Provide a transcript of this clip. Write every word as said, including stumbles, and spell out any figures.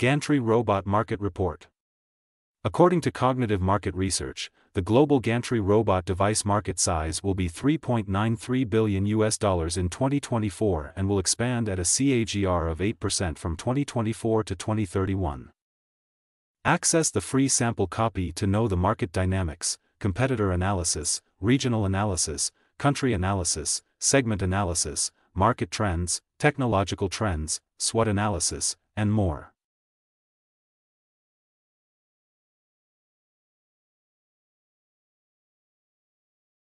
Gantry Robot Market Report. According to Cognitive Market Research, the global gantry robot device market size will be three point nine three billion U S dollars in twenty twenty-four and will expand at a C A G R of eight percent from twenty twenty-four to twenty thirty-one. Access the free sample copy to know the market dynamics, competitor analysis, regional analysis, country analysis, segment analysis, market trends, technological trends, SWOT analysis, and more.